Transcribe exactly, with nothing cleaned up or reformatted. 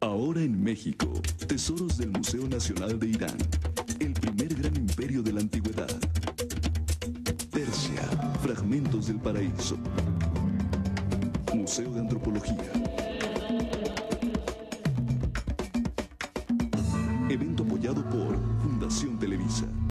Ahora en México, tesoros del Museo Nacional de Irán, el primer gran imperio de la antigüedad. Persia, fragmentos del paraíso. Museo de Antropología. Evento apoyado por Fundación Televisa.